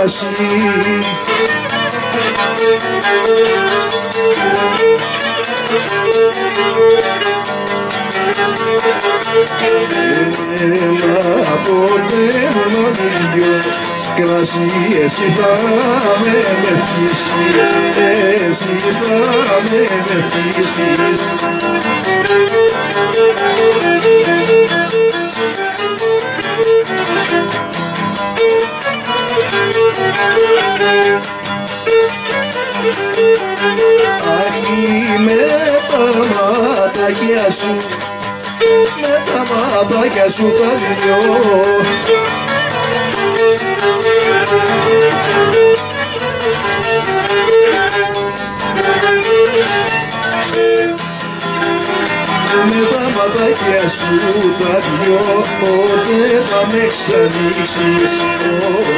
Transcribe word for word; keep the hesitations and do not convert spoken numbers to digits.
περάσει. Έλα ποτέ ένα δυο κρασί, εσύ θα με μεθύσεις, εσύ θα με μεθύσεις. Αχι με τα ματάκια σου, με τα ματάκια σου τα δυο, με τα ματάκια σου τα δυο, ποτέ θα με ξανοίξεις,